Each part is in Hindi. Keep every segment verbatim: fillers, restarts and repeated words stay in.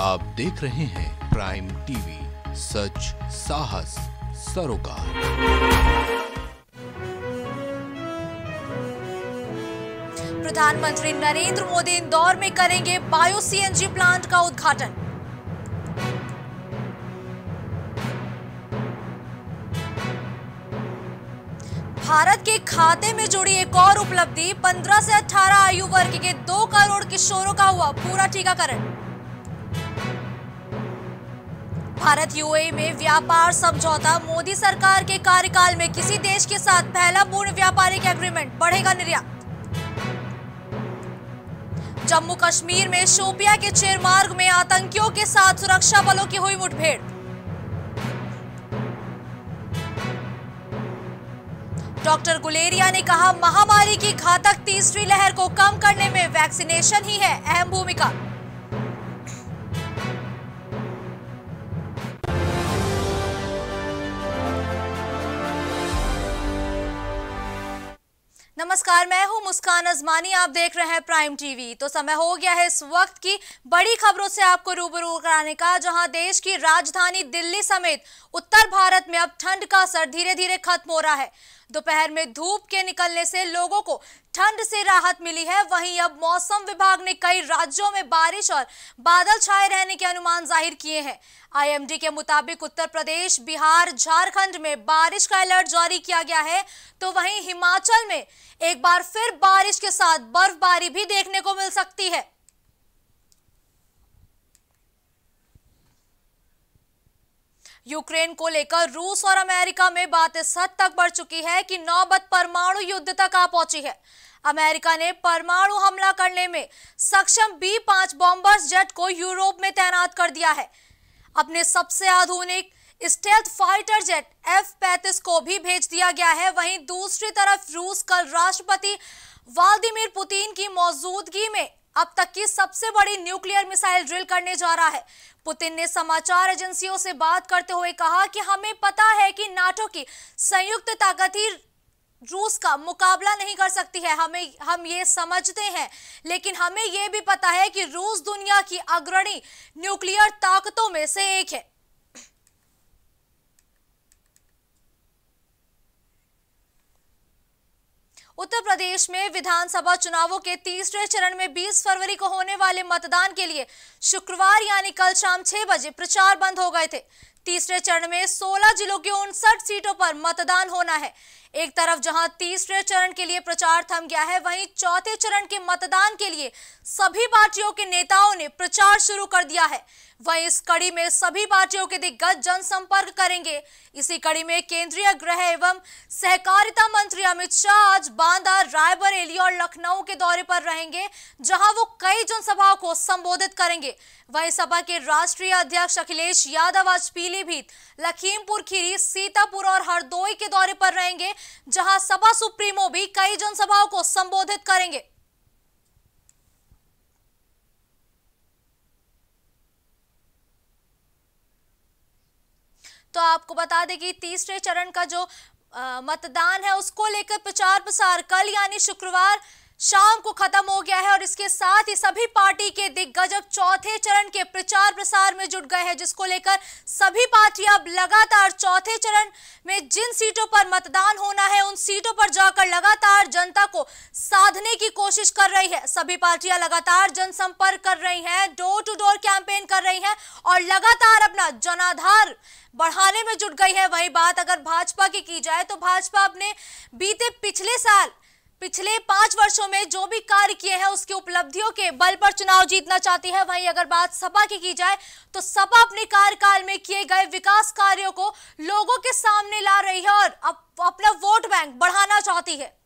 आप देख रहे हैं प्राइम टीवी, सच साहस सरोकार। प्रधानमंत्री नरेंद्र मोदी इंदौर में करेंगे बायो सीएनजी प्लांट का उद्घाटन। भारत के खाते में जुड़ी एक और उपलब्धि, पंद्रह से अठारह आयु वर्ग के दो करोड़ किशोरों का हुआ पूरा टीकाकरण। भारत यूएई में व्यापार समझौता, मोदी सरकार के कार्यकाल में किसी देश के साथ पहला पूर्ण व्यापारिक एग्रीमेंट, बढ़ेगा निर्यात। जम्मू कश्मीर में शोपिया के चेरमार्ग में आतंकियों के साथ सुरक्षा बलों की हुई मुठभेड़। डॉक्टर गुलेरिया ने कहा, महामारी की घातक तीसरी लहर को कम करने में वैक्सीनेशन ही है अहम भूमिका। नमस्कार, मैं हूं मुस्कान अजमानी, आप देख रहे हैं प्राइम टीवी। तो समय हो गया है इस वक्त की बड़ी खबरों से आपको रूबरू कराने का, जहां देश की राजधानी दिल्ली समेत उत्तर भारत में अब ठंड का असर धीरे धीरे खत्म हो रहा है। दोपहर में धूप के निकलने से लोगों को ठंड से राहत मिली है। वहीं अब मौसम विभाग ने कई राज्यों में बारिश और बादल छाए रहने के अनुमान जाहिर किए हैं। आईएमडी के मुताबिक उत्तर प्रदेश, बिहार, झारखंड में बारिश का अलर्ट जारी किया गया है, तो वहीं हिमाचल में एक बार फिर बारिश के साथ बर्फबारी भी देखने को मिल सकती है। यूक्रेन को लेकर रूस और अमेरिका में बात इस हद तक बढ़ चुकी है कि नौबत परमाणु युद्ध तक आ पहुंची है। अमेरिका ने परमाणु हमला करने में सक्षम बी पांच बॉम्बर्स जेट को यूरोप में तैनात कर दिया है। अपने सबसे आधुनिक स्टेल्थ फाइटर जेट एफ पैंतीस को भी भेज दिया गया है। वहीं दूसरी तरफ रूस कल राष्ट्रपति व्लादिमीर पुतिन की मौजूदगी में अब तक की सबसे बड़ी न्यूक्लियर मिसाइल ड्रिल करने जा रहा है। पुतिन ने समाचार एजेंसियों से बात करते हुए कहा कि हमें पता है कि नाटो की संयुक्त ताकत ही रूस का मुकाबला नहीं कर सकती है, हमें हम ये समझते हैं, लेकिन हमें ये भी पता है कि रूस दुनिया की अग्रणी न्यूक्लियर ताकतों में से एक है। उत्तर प्रदेश में विधानसभा चुनावों के तीसरे चरण में बीस फरवरी को होने वाले मतदान के लिए शुक्रवार यानी कल शाम छह बजे प्रचार बंद हो गए थे। तीसरे चरण में सोलह जिलों की उनसठ सीटों पर मतदान होना है। एक तरफ जहां तीसरे चरण के लिए प्रचार थम गया है, वहीं चौथे चरण के मतदान के लिए सभी पार्टियों के नेताओं ने प्रचार शुरू कर दिया है। वहीं इस कड़ी में सभी पार्टियों के दिग्गज जनसंपर्क करेंगे। इसी कड़ी में केंद्रीय गृह एवं सहकारिता मंत्री अमित शाह आज बांदा, रायबरेली और लखनऊ के दौरे पर रहेंगे, जहां वो कई जनसभाओं को संबोधित करेंगे। वहीं सपा के राष्ट्रीय अध्यक्ष अखिलेश यादव आज पीलीभीत, लखीमपुर खीरी, सीतापुर और हरदोई के दौरे पर रहेंगे, जहां सपा सुप्रीमो भी कई जनसभाओं को संबोधित करेंगे। तो आपको बता दें कि तीसरे चरण का जो आ, मतदान है उसको लेकर प्रचार प्रसार कल यानी शुक्रवार शाम को खत्म हो गया है और इसके साथ ही सभी पार्टी के दिग्गज अब चौथे चरण के प्रचार प्रसार में जुट गए हैं, जिसको लेकर सभी पार्टियां अब लगातार चौथे चरण में जिन सीटों पर मतदान होना है उन सीटों पर जाकर लगातार जनता को साधने की कोशिश कर रही है। सभी पार्टियां लगातार जनसंपर्क कर रही हैं, डोर टू डोर कैंपेन कर रही हैं और लगातार अपना जनाधार बढ़ाने में जुट गई है। वही बात अगर भाजपा की की जाए तो भाजपा अपने बीते पिछले साल पिछले पांच वर्षों में जो भी कार्य किए हैं उसकी उपलब्धियों के बल पर चुनाव जीतना चाहती है। वहीं अगर बात सपा की की जाए तो सपा अपने कार्यकाल में किए गए विकास कार्यों को लोगों के सामने ला रही है और अप, अपना वोट बैंक बढ़ाना चाहती है।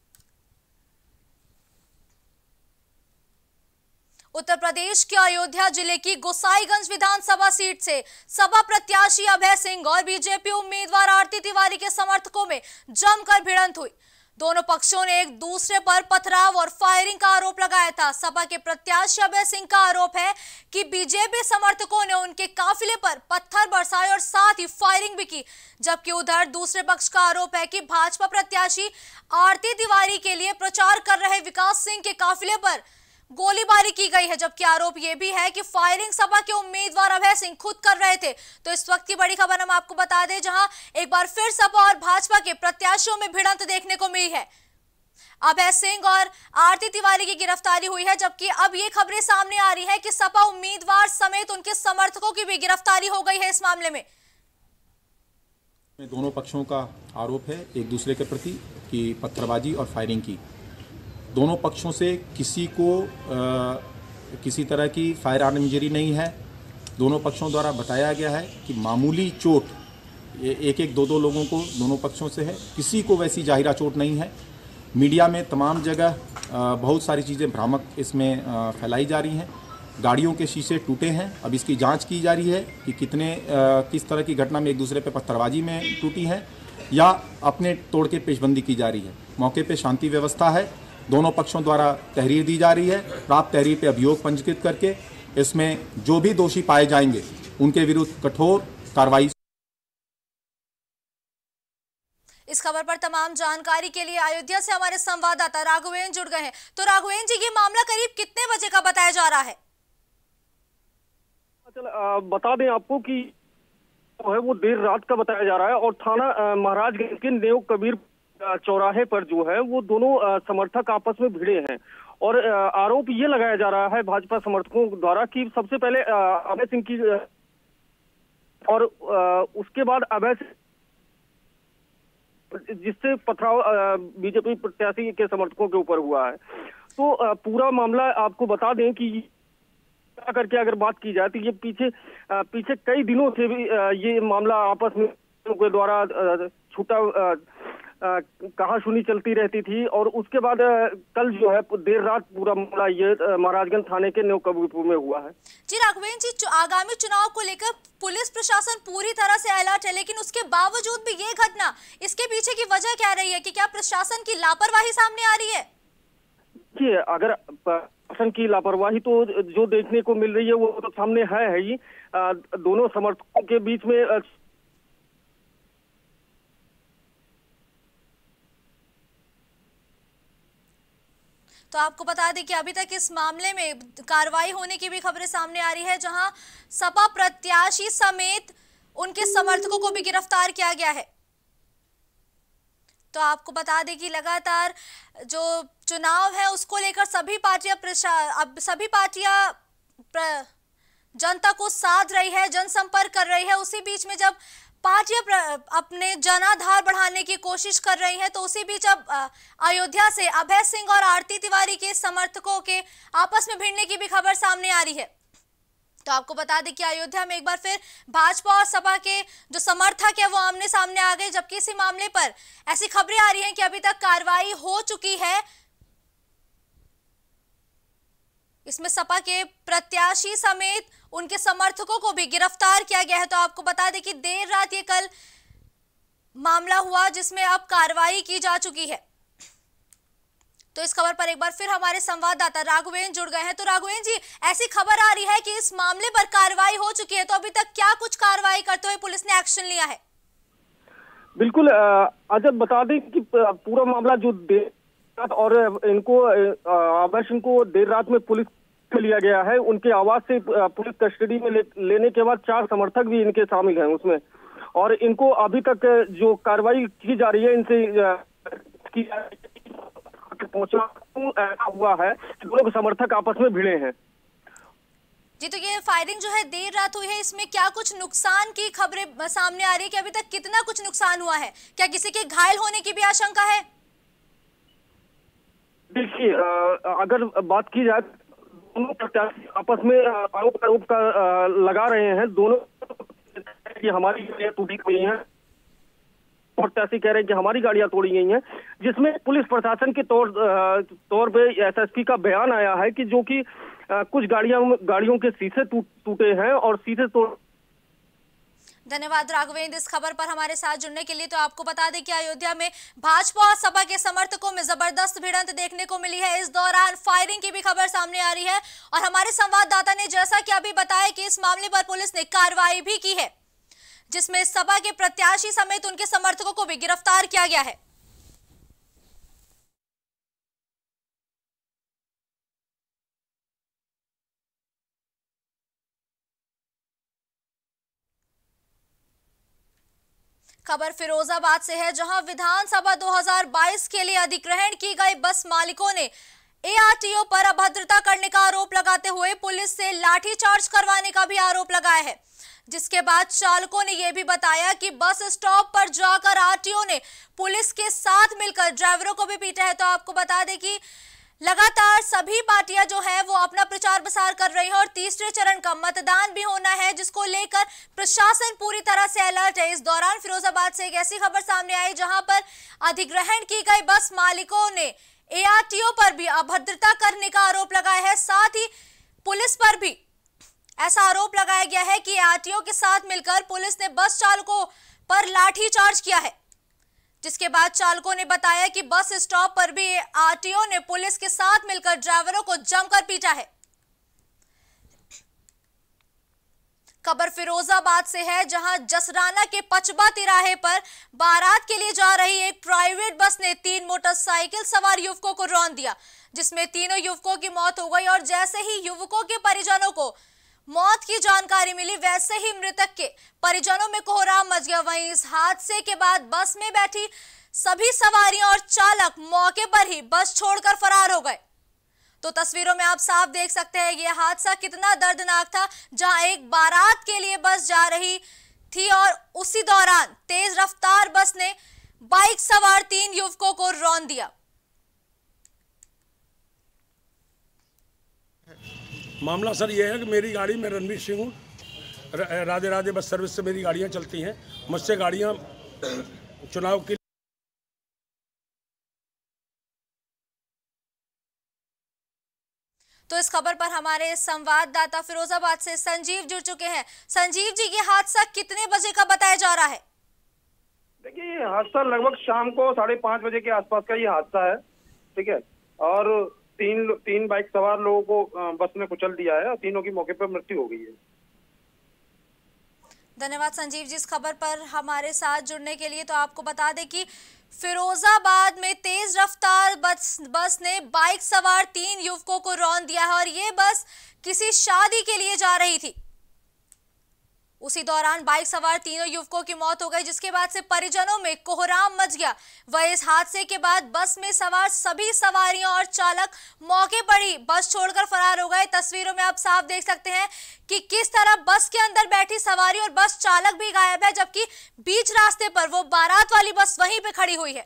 उत्तर प्रदेश के अयोध्या जिले की गोसाईगंज विधानसभा सीट से सपा प्रत्याशी अभय सिंह और बीजेपी उम्मीदवार आरती तिवारी के समर्थकों में जमकर भिड़ंत हुई। दोनों पक्षों ने एक दूसरे पर पथराव और फायरिंग का आरोप लगाया था। सपा के प्रत्याशी अभय सिंह का आरोप है कि बीजेपी समर्थकों ने उनके काफिले पर पत्थर बरसाए और साथ ही फायरिंग भी की, जबकि उधर दूसरे पक्ष का आरोप है कि भाजपा प्रत्याशी आरती तिवारी के लिए प्रचार कर रहे विकास सिंह के काफिले पर गोलीबारी की गई है, जबकि आरोप यह भी है कि फायरिंग सपा के उम्मीदवार अभय सिंह खुद कर रहे थे। तो इस वक्त की बड़ी खबर हम आपको बता दें, जहां एक बार फिर सपा और भाजपा के प्रत्याशियों में भिड़ंत देखने को मिली है। अभय सिंह और आरती तिवारी की गिरफ्तारी हुई है, जबकि अब ये खबरें सामने आ रही है कि सपा उम्मीदवार समेत उनके समर्थकों की भी गिरफ्तारी हो गई है। इस मामले में दोनों पक्षों का आरोप है एक दूसरे के प्रति कि पत्थरबाजी और फायरिंग की। दोनों पक्षों से किसी को आ, किसी तरह की फायर आर्म इंजरी नहीं है। दोनों पक्षों द्वारा बताया गया है कि मामूली चोट एक एक दो दो लोगों को दोनों पक्षों से है, किसी को वैसी जाहिरा चोट नहीं है। मीडिया में तमाम जगह बहुत सारी चीज़ें भ्रामक इसमें फैलाई जा रही हैं। गाड़ियों के शीशे टूटे हैं, अब इसकी जांच की जा रही है कि कितने किस तरह की घटना में एक दूसरे पे पत्थरबाजी में टूटी है या अपने तोड़ के पेशबंदी की जा रही है। मौके पे शांति व्यवस्था है, दोनों पक्षों द्वारा तहरीर दी जा रही है। प्राप्त तहरीर पे अभियोग पंजीकृत करके इसमें जो भी दोषी पाए जाएंगे उनके विरुद्ध कठोर कार्रवाई। इस खबर पर तमाम जानकारी के लिए अयोध्या से हमारे संवाददाता राघवेंद्र जुड़ गए हैं। तो राघवेंद्र जी, ये मामला करीब कितने बजे का बताया जा रहा है? चल बता दें आपको कि जो है वो देर रात का बताया जा रहा है और थाना महाराजगंज के न्यू कबीर चौराहे पर जो है वो दोनों समर्थक आपस में भिड़े हैं और आरोप ये लगाया जा रहा है भाजपा समर्थकों द्वारा कि सबसे पहले अभय सिंह की और उसके बाद अभय जिससे पथराव बीजेपी प्रत्याशी के समर्थकों के ऊपर हुआ है। तो पूरा मामला आपको बता दें कि करके अगर बात की जाए तो ये पीछे पीछे कई दिनों से भी ये मामला आपस में के द्वारा छूटा कहा सुनी चलती रहती थी और उसके बाद कल जो है देर रात पूरा मामला ये महाराजगंज थाने के न्यू कबीरपुर में हुआ है। जी राघवेंद्र जी, आगामी चुनाव को लेकर पुलिस प्रशासन पूरी तरह से अलर्ट है, लेकिन उसके बावजूद भी ये घटना, इसके पीछे की वजह क्या रही है कि क्या प्रशासन की लापरवाही सामने आ रही है? जी, अगर प्रशासन की लापरवाही तो जो देखने को मिल रही है वो तो सामने है है ही। दोनों समर्थकों के बीच में तो आपको बता दें कि अभी तक इस मामले में कार्रवाई होने की भी खबरें सामने आ रही है, जहां सपा प्रत्याशी समेत उनके समर्थकों को भी गिरफ्तार किया गया है। तो आपको बता दें कि लगातार जो चुनाव है उसको लेकर सभी पार्टियां अब सभी पार्टियां जनता को साध रही है, जनसंपर्क कर रही है। उसी बीच में जब पार्टियां अपने जनाधार बढ़ाने की कोशिश कर रही हैं, तो उसी बीच अब अयोध्या से अभय सिंह और आरती तिवारी के समर्थकों के आपस में भिड़ने की भी खबर सामने आ रही है। तो आपको बता दें कि अयोध्या में एक बार फिर भाजपा और सपा के जो समर्थक है वो आमने सामने आ गए, जबकि इसी मामले पर ऐसी खबरें आ रही हैं कि अभी तक कार्रवाई हो चुकी है। इसमें सपा के प्रत्याशी समेत उनके समर्थकों को भी गिरफ्तार किया गया है। तो आपको बता दें कि देर रात ये कल मामला हुआ जिसमें अब कार्रवाई की जा चुकी है। तो इस खबर पर एक बार फिर हमारे संवाददाता राघवेंद्र जुड़ गए हैं। तो राघवेंद्र जी, ऐसी खबर आ रही है कि इस मामले पर कार्रवाई हो चुकी है, तो अभी तक क्या कुछ कार्रवाई करते हुए पुलिस ने एक्शन लिया है? बिल्कुल अजब, बता दें कि पूरा मामला जो देर रात और इनको अभय सिंह को देर रात में पुलिस में लिया गया है, उनके आवाज से पुलिस कस्टडी में ले, लेने के बाद चार समर्थक भी इनके शामिल हैं उसमें, और इनको अभी तक जो कार्रवाई की जा रही है इनसे की पहुंचा ऐसा हुआ है कि दोनों समर्थक आपस में भिड़े हैं। जी, तो ये फायरिंग जो है देर रात हुई है, इसमें क्या कुछ नुकसान की खबरें सामने आ रही है कि अभी तक कितना कुछ नुकसान हुआ है? क्या किसी के घायल होने की भी आशंका है? देखिए, अगर बात की जाए दोनों प्रत्याशी आपस में आरोप आरोप का लगा रहे हैं। दोनों कि हमारी गाड़ियां टूटी गई हैं, प्रत्याशी कह रहे हैं कि हमारी गाड़ियां तोड़ी गई हैं, जिसमें पुलिस प्रशासन के तौर तौर पे एसएसपी का बयान आया है कि जो कि कुछ गाड़ियों गाड़ियों के शीशे टूटे हैं और शीशे तोड़। धन्यवाद राघवेंद्र इस खबर पर हमारे साथ जुड़ने के लिए। तो आपको बता दें कि अयोध्या में भाजपा और सपा के समर्थकों में जबरदस्त भिड़ंत देखने को मिली है। इस दौरान फायरिंग की भी खबर सामने आ रही है और हमारे संवाददाता ने जैसा कि अभी बताया कि इस मामले पर पुलिस ने कार्रवाई भी की है, जिसमें सपा के प्रत्याशी समेत उनके समर्थकों को भी गिरफ्तार किया गया है। खबर फिरोजाबाद से है, जहां विधानसभा दो हज़ार बाईस के लिए अधिग्रहण की गई बस मालिकों ने एआरटीओ पर अभद्रता करने का आरोप लगाते हुए पुलिस से लाठीचार्ज करवाने का भी आरोप लगाया है, जिसके बाद चालकों ने यह भी बताया कि बस स्टॉप पर जाकर आरटीओ ने पुलिस के साथ मिलकर ड्राइवरों को भी पीटा है। तो आपको बता दें कि लगातार सभी पार्टियां जो है वो अपना प्रचार प्रसार कर रही हैं और तीसरे चरण का मतदान भी होना है, जिसको लेकर प्रशासन पूरी तरह से अलर्ट है। इस दौरान फिरोजाबाद से एक ऐसी खबर सामने आई जहां पर अधिग्रहण की गई बस मालिकों ने एआरटीओ पर भी अभद्रता करने का आरोप लगाया है। साथ ही पुलिस पर भी ऐसा आरोप लगाया गया है कि एआरटीओ के साथ मिलकर पुलिस ने बस चालकों पर लाठीचार्ज किया है, जिसके बाद चालकों ने बताया कि बस स्टॉप पर भी आरटीओ ने पुलिस के साथ मिलकर ड्राइवरों को जमकर पीटा है। खबर फिरोजाबाद से है, जहां जसराना के पचबा तिराहे पर बारात के लिए जा रही एक प्राइवेट बस ने तीन मोटरसाइकिल सवार युवकों को रौंद दिया, जिसमें तीनों युवकों की मौत हो गई। और जैसे ही युवकों के परिजनों को मौत की जानकारी मिली, वैसे ही मृतक के परिजनों में कोहराम मच गया। वहीं इस हादसे के बाद बस में बैठी सभी सवारियां और चालक मौके पर ही बस छोड़कर फरार हो गए। तो तस्वीरों में आप साफ देख सकते हैं यह हादसा कितना दर्दनाक था, जहां एक बारात के लिए बस जा रही थी और उसी दौरान तेज रफ्तार बस ने बाइक सवार तीन युवकों को रौंद दिया। मामला सर ये है कि मेरी गाड़ी, मैं रणवीर सिंह हूँ, राधे राधे बस सर्विस से मेरी गाड़ियाँ चलती हैं। मुझसे गाड़ियाँ चुनाव की तो इस खबर पर हमारे संवाददाता फिरोजाबाद से संजीव जुड़ चुके हैं। संजीव जी, ये हादसा कितने बजे का बताया जा रहा है? देखिए, ये हादसा लगभग शाम को साढ़े पाँच बजे के आसपास का ये हादसा है, ठीक है। और तीन तीन बाइक सवार लोगों को बस में कुचल दिया है और तीनों की मौके पर मृत्यु हो गई है। धन्यवाद संजीव जी इस खबर पर हमारे साथ जुड़ने के लिए। तो आपको बता दें कि फिरोजाबाद में तेज रफ्तार बस बस ने बाइक सवार तीन युवकों को रौंद दिया है और ये बस किसी शादी के लिए जा रही थी। उसी दौरान बाइक सवार तीनों युवकों की मौत हो गई, जिसके बाद से परिजनों में कोहराम मच गया। वह इस हादसे के बाद बस में सवार सभी सवारियां और चालक मौके पर ही बस छोड़कर फरार हो गए। तस्वीरों में आप साफ देख सकते हैं कि किस तरह बस के अंदर बैठी सवारी और बस चालक भी गायब है, जबकि बीच रास्ते पर वो बारात वाली बस वहीं पे खड़ी हुई है।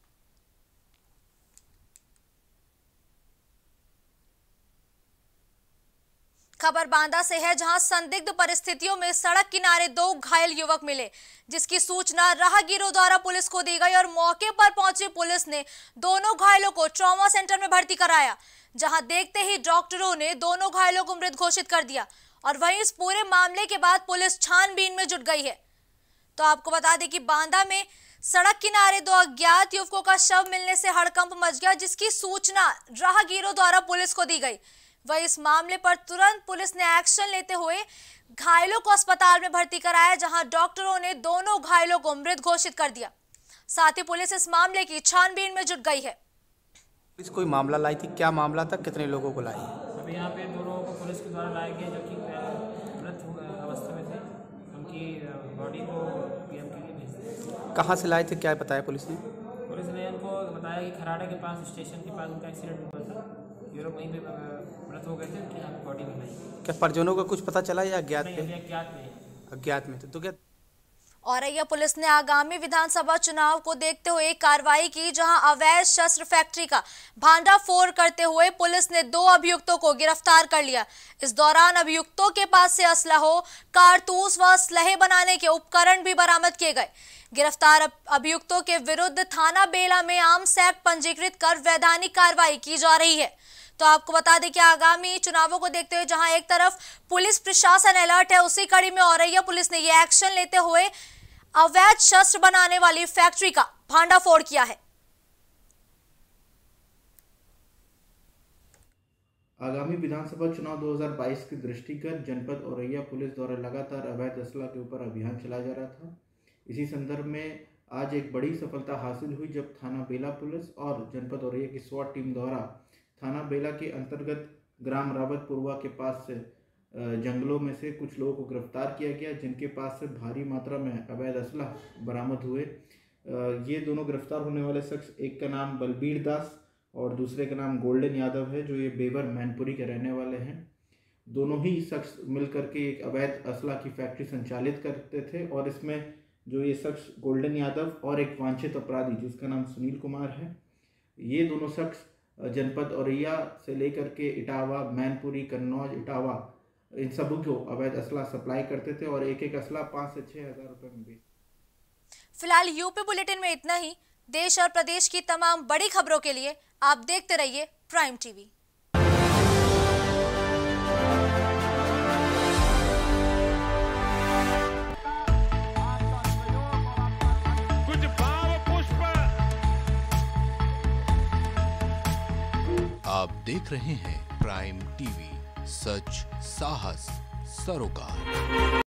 खबर बांदा से है, जहां संदिग्ध परिस्थितियों में सड़क किनारे दो घायल युवक मिले, जिसकी सूचना राहगीरों द्वारा पुलिस को दी गई और मौके पर पहुंची पुलिस ने दोनों घायलों को ट्रॉमा सेंटर में भर्ती कराया, जहां देखते ही डॉक्टरों ने दोनों घायलों को मृत घोषित कर दिया। और वहीं इस पूरे मामले के बाद पुलिस छानबीन में जुट गई है। तो आपको बता दें कि बांदा में सड़क किनारे दो अज्ञात युवकों का शव मिलने से हड़कंप मच गया, जिसकी सूचना राहगीरों द्वारा पुलिस को दी गई। वह इस मामले पर तुरंत पुलिस ने एक्शन लेते हुए घायलों को अस्पताल में भर्ती कराया, जहां डॉक्टरों ने दोनों घायलों को मृत घोषित कर दिया। साथ ही पुलिस इस मामले की छानबीन में जुट गई है। पुलिस कोई मामला लाई थी, क्या मामला था, कितने लोगों को लाई है? अभी यहाँ पे दो लोगों को पुलिस के द्वारा लाया गया, जो कि मृत अवस्था में थे। उनकी बॉडी को पीएम के लिए भेज दिया। कहाँ से लाए थे, क्या बताया पुलिस ने? पुलिस ने उनको बताया कि खराड़ा के पास स्टेशन के पास उनका एक्सीडेंट हुआ था, ये लोग वहीं पे मृत हो गए थे, उनकी यहाँ बॉडी में लाई। क्या परिजनों का कुछ पता चला या अज्ञात पे? अज्ञात में अज्ञात में थे तो क्या? औरैया पुलिस ने आगामी विधानसभा चुनाव को देखते हुए कार्रवाई की, जहां अवैध शस्त्र फैक्ट्री का भांडाफोड़ करते हुए पुलिस ने दो अभियुक्तों को गिरफ्तार कर लिया। इस दौरान अभियुक्तों के पास से असलहों, कारतूस व असलहे बनाने के उपकरण भी बरामद किए गए। गिरफ्तार अभियुक्तों के विरुद्ध थाना बेला में आर्म्स एक्ट पंजीकृत कर वैधानिक कार्रवाई की जा रही है। तो आपको बता दें कि आगामी चुनावों को देखते हुए जहां एक तरफ पुलिस प्रशासन अलर्ट है, उसी कड़ी में औरैया पुलिस ने यह एक्शन लेते हुए अवैध शस्त्र बनाने वाली फैक्ट्री का भांडाफोड़ किया है। आगामी विधानसभा चुनाव दो हज़ार बाईस के दृष्टिगत जनपद औरैया पुलिस द्वारा लगातार अवैध असला के ऊपर अभियान चलाया जा रहा था। इसी संदर्भ में आज एक बड़ी सफलता हासिल हुई, जब थाना बेला पुलिस और जनपद औरैया की स्वाट टीम द्वारा थाना बेला के अंतर्गत ग्राम रावतपुरवा के पास से जंगलों में से कुछ लोगों को गिरफ्तार किया गया, जिनके पास से भारी मात्रा में अवैध असला बरामद हुए। ये दोनों गिरफ्तार होने वाले शख्स, एक का नाम बलबीर दास और दूसरे का नाम गोल्डन यादव है, जो ये बेबर मैनपुरी के रहने वाले हैं। दोनों ही शख्स मिलकर के एक अवैध असला की फैक्ट्री संचालित करते थे और इसमें जो ये शख्स गोल्डन यादव और एक वांछित अपराधी जिसका नाम सुनील कुमार है, ये दोनों शख्स जनपद औरैया से लेकर के इटावा, मैनपुरी, कन्नौज, इटावा, इन सबों को अवैध असला सप्लाई करते थे और एक एक असला पाँच से छः हज़ार रुपये में बेचते। फिलहाल यूपी बुलेटिन में इतना ही। देश और प्रदेश की तमाम बड़ी खबरों के लिए आप देखते रहिए प्राइम टीवी। कुछ भाव पुष्प। आप देख रहे हैं प्राइम टीवी, सच साहस सरोकार।